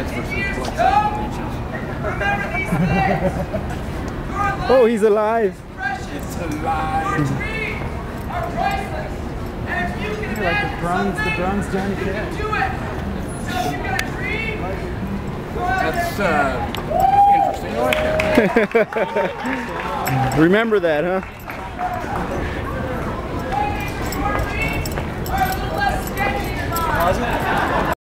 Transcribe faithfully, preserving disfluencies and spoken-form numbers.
chance for some flex. Oh, he's alive. It's alive. Like the drones, the drones Johnny Cash. That's uh, interesting. I like that. Remember that, huh? Pause it.